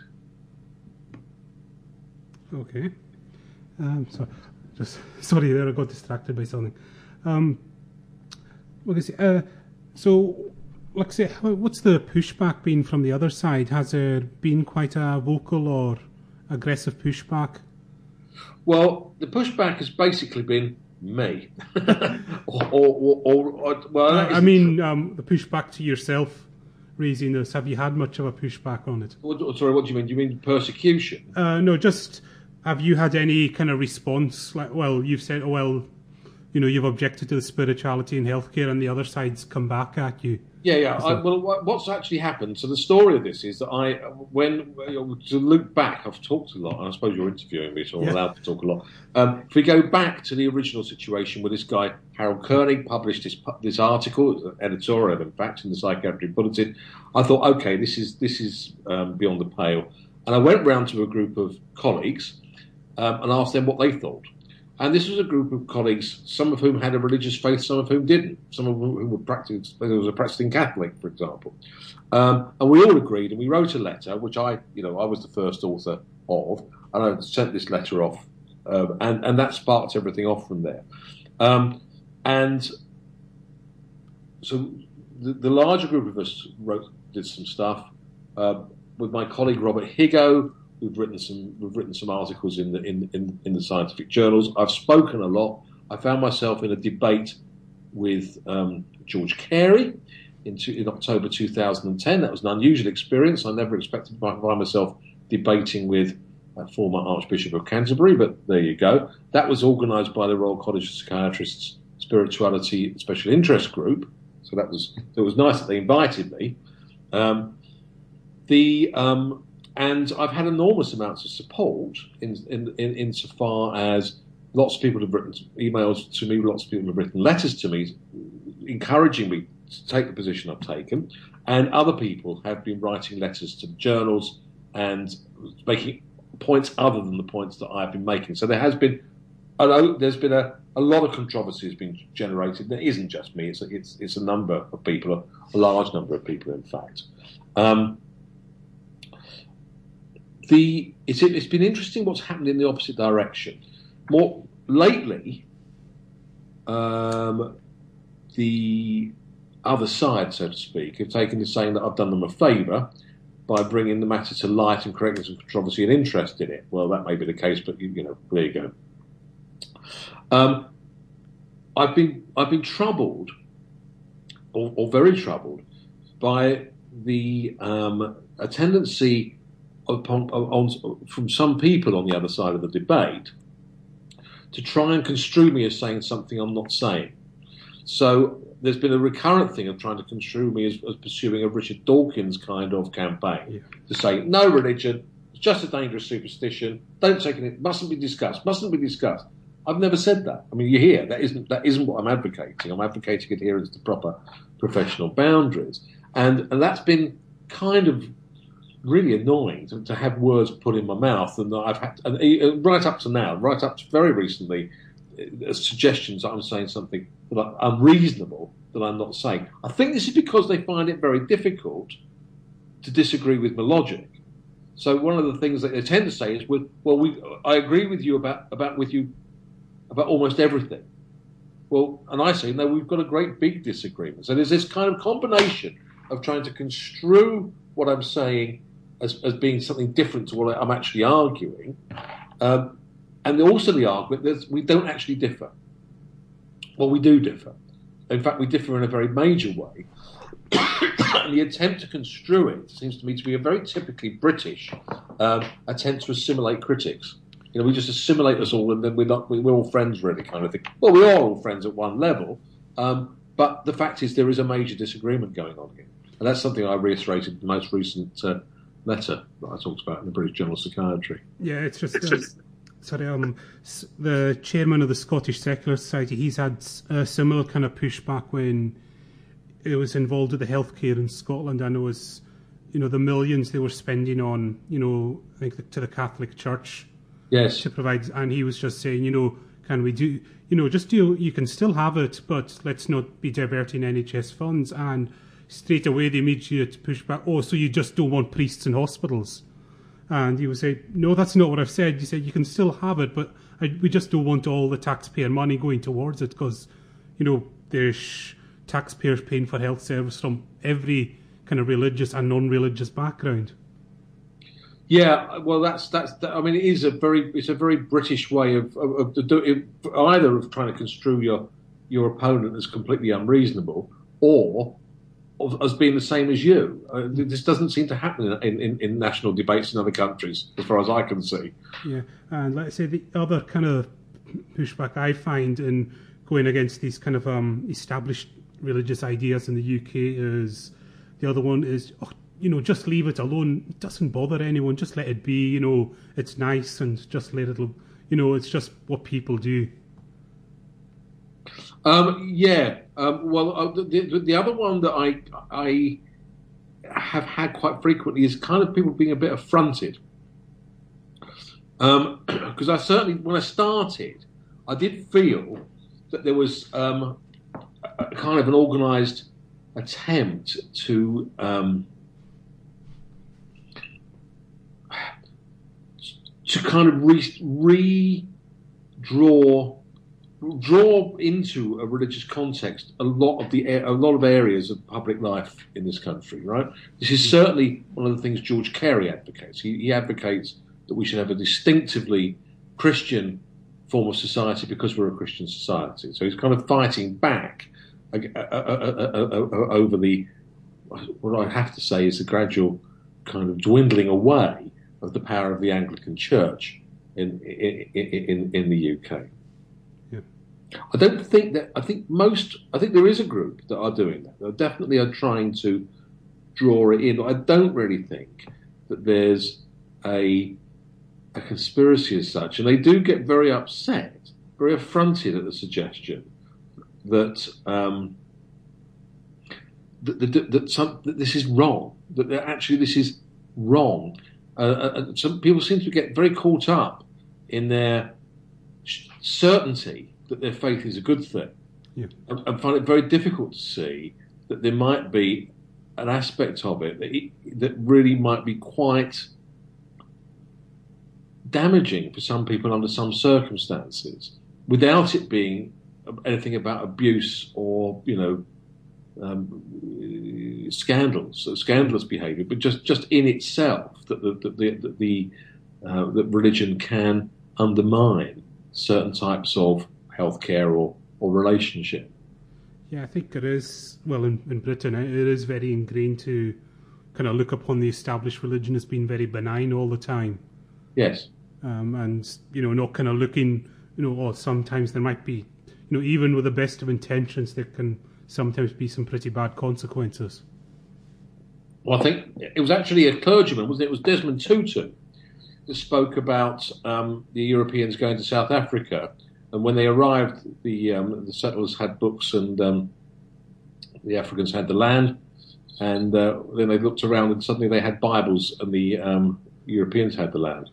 Okay. Sorry there, I got distracted by something. So, like I say, what's the pushback been from the other side? Has there been quite a vocal or aggressive pushback? Well, the pushback has basically been me. The pushback to yourself raising this. Have you had much of a pushback on it? Sorry, what do you mean? Do you mean persecution? No, just have you had any kind of response? Like, well, you've said, you've objected to the spirituality in healthcare, and the other side's come back at you. Yeah. What's actually happened? So the story of this is that to look back, I've talked a lot, and I suppose you're interviewing me, so I'm allowed to talk a lot. If we go back to the original situation where this guy Harold Koenig published this article, an editorial, in fact, in the Psychiatric Bulletin, I thought, okay, this is beyond the pale, and I went round to a group of colleagues and asked them what they thought. And this was a group of colleagues, some of whom had a religious faith, some of whom didn't. Some of whom were practicing Catholic, for example. And we all agreed, and we wrote a letter, which I was the first author of, and I sent this letter off, and that sparked everything off from there. And so the larger group of us did some stuff with my colleague Robert Higo. We've written some articles in the scientific journals. I've spoken a lot. I found myself in a debate with George Carey in October 2010. That was an unusual experience. I never expected to find myself debating with a former Archbishop of Canterbury, but there you go. That was organised by the Royal College of Psychiatrists Spirituality Special Interest Group. So it was nice that they invited me. And I've had enormous amounts of support insofar as lots of people have written emails to me, lots of people have written letters to me, encouraging me to take the position I've taken, and other people have been writing letters to journals and making points other than the points that I've been making. So there's been a lot of controversy has been generated. And it isn't just me; it's a number of people, a large number of people, in fact. It's been interesting what's happened in the opposite direction. More lately, the other side, so to speak, have taken to saying that I've done them a favour by bringing the matter to light and creating some controversy and interest in it. Well, that may be the case, but there you go. I've been troubled, or very troubled, by a tendency from some people on the other side of the debate to try and construe me as saying something I'm not saying. So there's been a recurrent thing of trying to construe me as pursuing a Richard Dawkins kind of campaign to say no religion, it's just a dangerous superstition, don't take it, mustn't be discussed. I've never said that. I mean, you hear that isn't what I'm advocating. I'm advocating adherence to proper professional boundaries, and that's been kind of really annoying to have words put in my mouth, and I've had right up to now, right up to very recently, suggestions that I'm saying something that unreasonable that I'm not saying. I think this is because they find it very difficult to disagree with my logic. So one of the things that they tend to say is, I agree with you about almost everything. Well, and I say, no, we've got a great big disagreement. So there's this kind of combination of trying to construe what I'm saying as being something different to what I'm actually arguing, and also the argument that we don't actually differ. Well, we do differ. In fact, we differ in a very major way. And the attempt to construe it seems to me to be a very typically British attempt to assimilate critics. We just assimilate us all, and then we're all friends, really, kind of thing. Well, we are all friends at one level, but the fact is there is a major disagreement going on here. And that's something I reiterated in the most recent letter that I talked about in the British Journal of Psychiatry. Yeah, it's just the chairman of the Scottish Secular Society, he's had a similar kind of pushback when it was involved with the healthcare in Scotland. I know was, the millions they were spending on, I think to the Catholic Church. Yes. To provide, and he was just saying, can we do, you can still have it, but let's not be diverting NHS funds. And straight away the immediate pushback, so you just don't want priests in hospitals. And he would say, no, that's not what I've said. He said, you can still have it, but we just don't want all the taxpayer money going towards it because, there's taxpayers paying for health service from every kind of religious and non-religious background. Yeah, well, that's. I mean, it's a very British way of either of trying to construe your opponent as completely unreasonable, or as being the same as you. This doesn't seem to happen in national debates in other countries, as far as I can see. Yeah, and let's say the other kind of pushback I find in going against these kind of established religious ideas in the UK is the other one is, just leave it alone. It doesn't bother anyone. Just let it be. It's nice and just let it. It's just what people do. Well, the other one that I have had quite frequently is kind of people being a bit affronted Because I certainly, when I started, I did feel that there was a kind of an organised attempt to kind of draw into a religious context a lot of areas of public life in this country. Right. This is certainly one of the things George Carey advocates. He advocates that we should have a distinctively Christian form of society because we're a Christian society. So he's kind of fighting back over what I have to say is the gradual kind of dwindling away of the power of the Anglican Church in the UK. Yeah. I don't think that. I think there is a group that are doing that. They definitely are trying to draw it in. I don't really think that there's a conspiracy as such, and they do get very upset, very affronted at the suggestion that that this is wrong. That actually this is wrong. Some people seem to get very caught up in their certainty that their faith is a good thing, yeah. and find it very difficult to see that there might be an aspect of it that really might be quite damaging for some people under some circumstances, without it being anything about abuse or scandalous behaviour, but just in itself that that religion can undermine certain types of healthcare or relationship. Yeah, I think it is. Well, in Britain, it is very ingrained to kind of look upon the established religion as being very benign all the time. Yes. And not kind of looking, or sometimes there might be, even with the best of intentions, there can sometimes be some pretty bad consequences. Well, I think it was actually a clergyman, wasn't it? It was Desmond Tutu that spoke about the Europeans going to South Africa, and when they arrived, the settlers had books, and the Africans had the land, and then they looked around, and suddenly they had Bibles, and the Europeans had the land.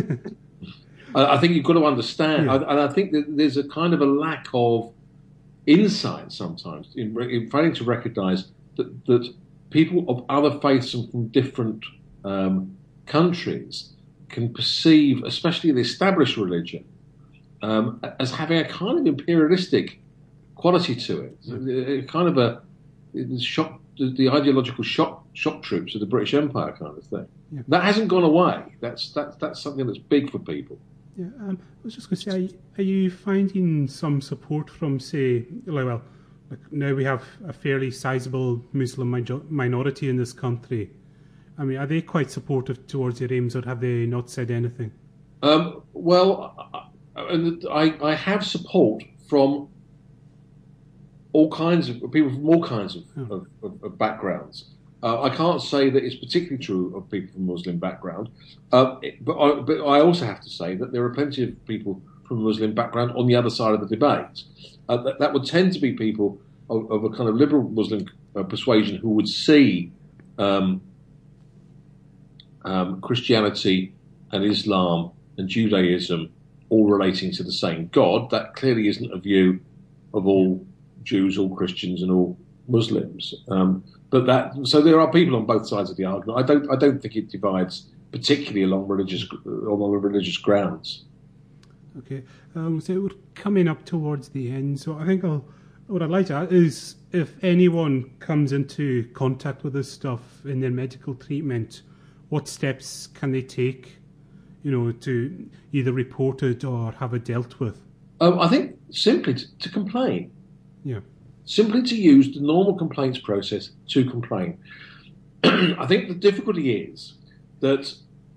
I think you've got to understand, yeah. and I think that there's a kind of a lack of insight sometimes in failing to recognise that people of other faiths and from different countries can perceive, especially the established religion, as having a kind of imperialistic quality to it, kind of the ideological shock troops of the British Empire kind of thing. Yeah. That hasn't gone away. That's something that's big for people. Yeah, I was just going to say, are you finding some support from, say, like now we have a fairly sizable Muslim minority in this country. I mean, are they quite supportive towards your aims, or have they not said anything? Well, I have support from all kinds of people from all kinds of backgrounds. I can't say that it's particularly true of people from Muslim background, but I also have to say that there are plenty of people from Muslim background on the other side of the debate. That would tend to be people of a kind of liberal Muslim persuasion who would see Christianity and Islam and Judaism all relating to the same God. That clearly isn't a view of all Jews, all Christians, and all Muslims. So there are people on both sides of the argument. I don't think it divides particularly along religious grounds. Okay, so we're coming up towards the end. So I think what I'd like to ask is, if anyone comes into contact with this stuff in their medical treatment, what steps can they take, to either report it or have it dealt with? I think simply to complain. Yeah. Simply to use the normal complaints process to complain. I think the difficulty is that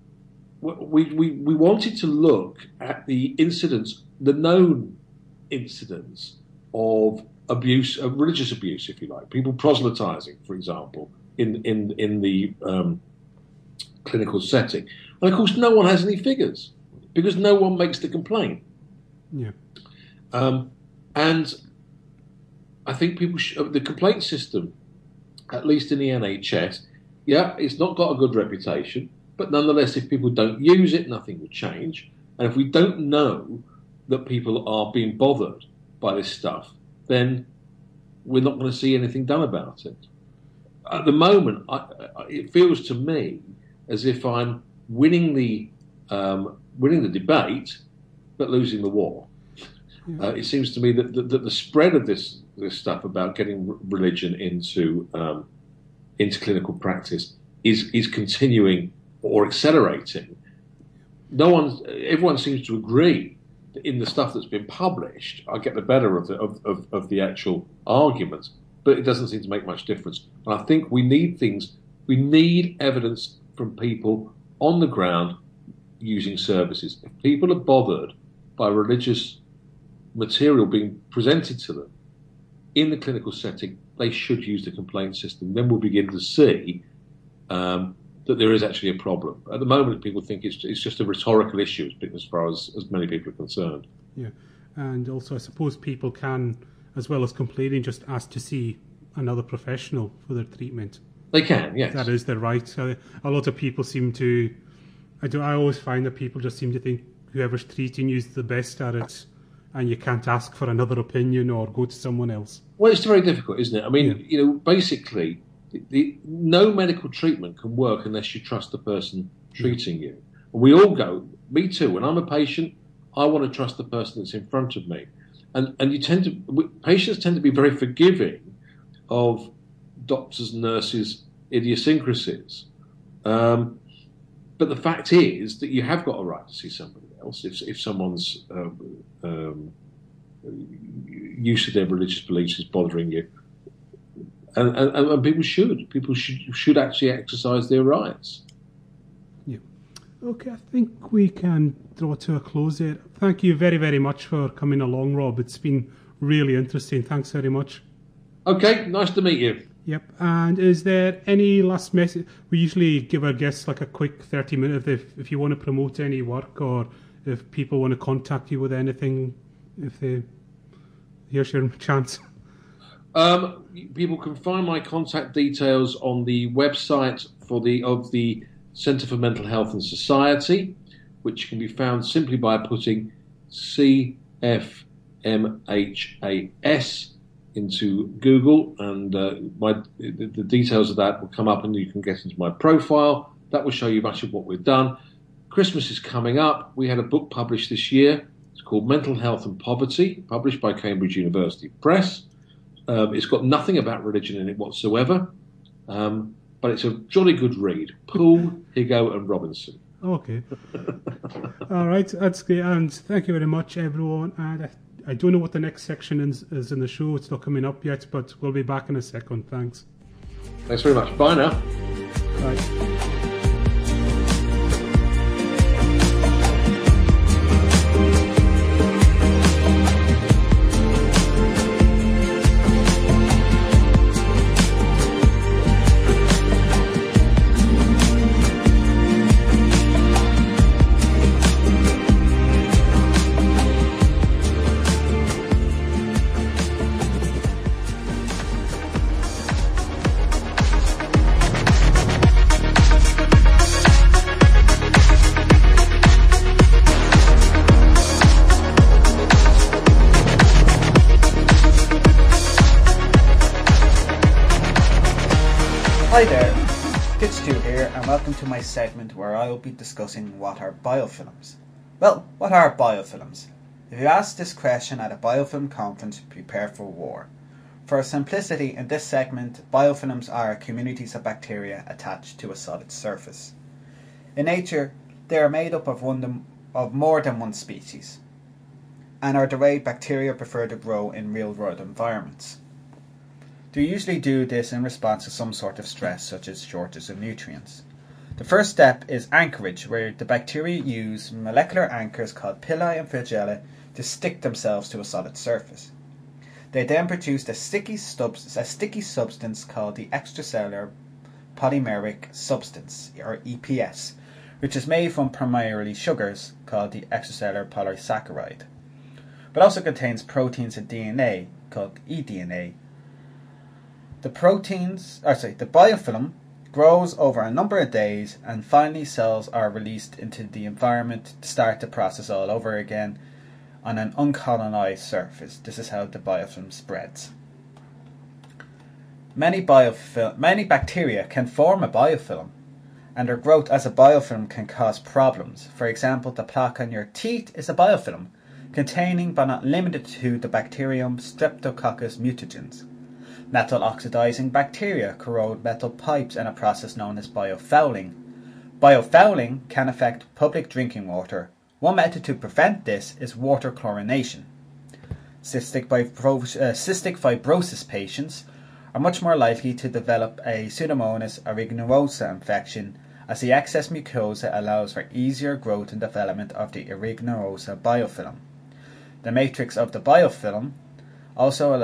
we wanted to look at the incidents, the known incidents of abuse, of religious abuse, if you like, people proselytizing, for example, in the clinical setting. And of course, no one has any figures because no one makes the complaint. Yeah. And I think the complaint system, at least in the NHS, it's not got a good reputation, but nonetheless, if people don't use it, nothing will change. And if we don't know that people are being bothered by this stuff, then we're not going to see anything done about it. At the moment, it feels to me as if I'm winning the debate, but losing the war. It seems to me that the spread of this stuff about getting religion into clinical practice is continuing or accelerating. Everyone seems to agree that in the stuff that's been published, I get the better of the actual arguments, but it doesn't seem to make much difference. And I think we need evidence from people on the ground using services. If people are bothered by religious material being presented to them in the clinical setting, they should use the complaint system. Then we'll begin to see that there is actually a problem. At the moment, people think it's just a rhetorical issue as far as many people are concerned. Yeah, and also I suppose people can, as well as complaining, just ask to see another professional for their treatment. They can, yes. That is their right. A lot of people seem to... I always find that people just seem to think whoever's treating you is the best at it, and you can't ask for another opinion or go to someone else. Well, it's very difficult, isn't it? I mean, basically, no medical treatment can work unless you trust the person treating you. And we all go, me too. When I'm a patient, I want to trust the person that's in front of me. And patients tend to be very forgiving of doctors and nurses' idiosyncrasies. But the fact is that you have got a right to see somebody else if someone's use of their religious beliefs is bothering you. And people should actually exercise their rights. Yeah. Okay, I think we can draw to a close here. Thank you very, very much for coming along, Rob. It's been really interesting. Thanks very much. Okay, nice to meet you. Yep. And is there any last message? We usually give our guests like a quick 30-minute if you want to promote any work or if people want to contact you with anything. Here's your chance. People can find my contact details on the website of the Centre for Mental Health and Society, which can be found simply by putting CFMHAS into Google, and the details of that will come up, and you can get into my profile. That will show you much of what we've done. Christmas is coming up. We had a book published this year. It's called Mental Health and Poverty, published by Cambridge University Press. It's got nothing about religion in it whatsoever, but it's a jolly good read. Poole, Higo and Robinson. Okay. All right, that's great. And thank you very much, everyone. And I don't know what the next section is in the show. It's not coming up yet, but we'll be back in a second. Thanks. Thanks very much. Bye now. Bye. Hi there, it's Stu here and welcome to my segment where I will be discussing what are biofilms. Well, what are biofilms? If you ask this question at a biofilm conference, prepare for war. For simplicity, in this segment, biofilms are communities of bacteria attached to a solid surface. In nature, they are made up of more than one species, and are the way bacteria prefer to grow in real-world environments. They usually do this in response to some sort of stress, such as shortage of nutrients. The first step is anchorage, where the bacteria use molecular anchors called pili and flagella to stick themselves to a solid surface. They then produce a sticky substance called the extracellular polymeric substance, or EPS, which is made from primarily sugars called the extracellular polysaccharide, but also contains proteins and DNA called eDNA. The biofilm grows over a number of days, and finally cells are released into the environment to start the process all over again on an uncolonized surface. This is how the biofilm spreads. Many bacteria can form a biofilm, and their growth as a biofilm can cause problems. For example, the plaque on your teeth is a biofilm, containing but not limited to the bacterium Streptococcus mutagens. Metal oxidizing bacteria corrode metal pipes in a process known as biofouling. Biofouling can affect public drinking water. One method to prevent this is water chlorination. Cystic fibrosis patients are much more likely to develop a Pseudomonas aeruginosa infection, as the excess mucosa allows for easier growth and development of the aeruginosa biofilm. The matrix of the biofilm also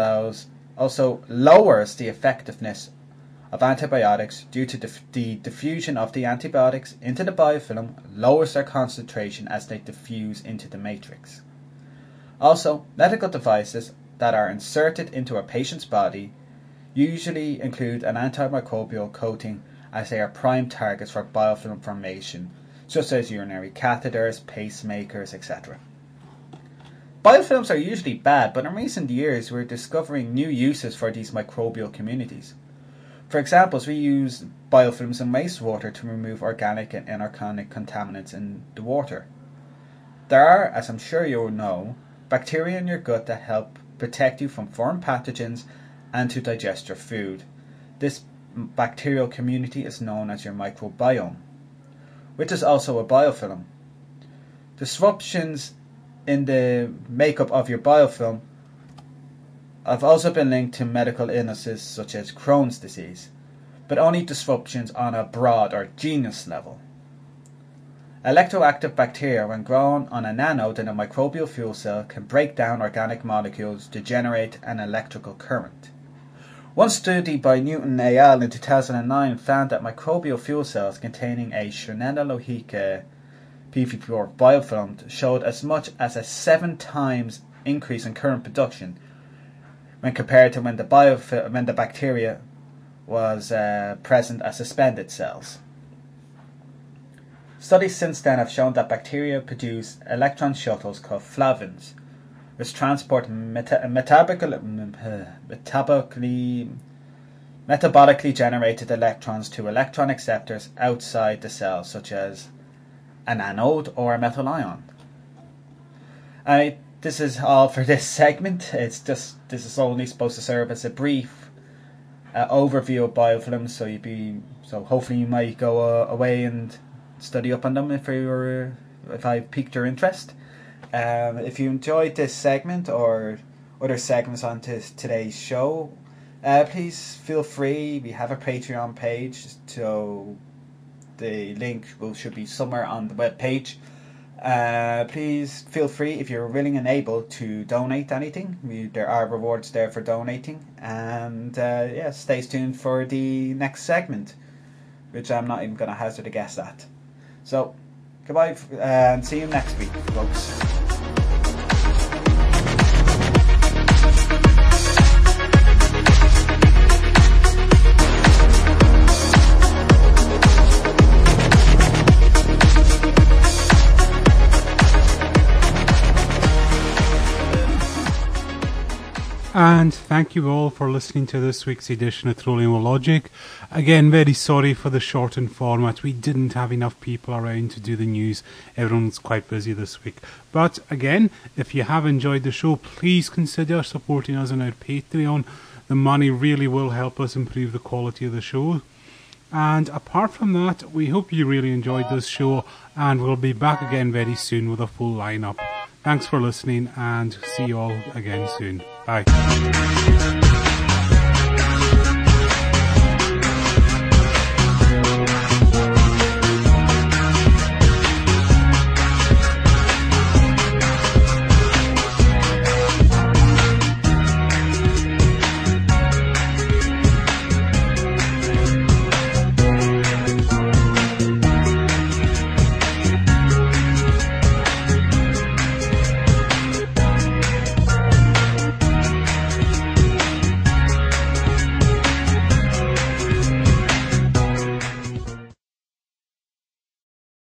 lowers the effectiveness of antibiotics due to the diffusion of the antibiotics into the biofilm lowers their concentration as they diffuse into the matrix. Also, medical devices that are inserted into a patient's body usually include an antimicrobial coating, as they are prime targets for biofilm formation, such as urinary catheters, pacemakers, etc. Biofilms are usually bad, but in recent years we're discovering new uses for these microbial communities. For example, we use biofilms in wastewater to remove organic and inorganic contaminants in the water. There are, as I'm sure you know, bacteria in your gut that help protect you from foreign pathogens and to digest your food. This bacterial community is known as your microbiome, which is also a biofilm. Disruptions in the makeup of your biofilm have also been linked to medical illnesses such as Crohn's disease, but only disruptions on a broad or genus level. Electroactive bacteria, when grown on a nanode in a microbial fuel cell, can break down organic molecules to generate an electrical current. One study by Newton et al. In 2009 found that microbial fuel cells containing a Shigella leucica PV4 biofilm showed as much as a 7 times increase in current production when compared to when the bacteria was present as suspended cells. Studies since then have shown that bacteria produce electron shuttles called flavins, which transport metabolically generated electrons to electron acceptors outside the cell, such as an anode or a metal ion. This is all for this segment. This is only supposed to serve as a brief overview of biofilms, so hopefully you might go away and study up on them if I piqued your interest. If you enjoyed this segment or other segments on today's show, please feel free. We have a Patreon page, so the link should be somewhere on the webpage. Please feel free, if you're willing and able, to donate anything. There are rewards there for donating. And stay tuned for the next segment, which I'm not even going to hazard a guess at. So, goodbye and see you next week, folks. And thank you all for listening to this week's edition of Trolling with Logic. Again, very sorry for the shortened format. We didn't have enough people around to do the news. Everyone's quite busy this week. But again, if you have enjoyed the show, please consider supporting us on our Patreon. The money really will help us improve the quality of the show. And apart from that, we hope you really enjoyed this show, and we'll be back again very soon with a full lineup. Thanks for listening, and see you all again soon. Bye.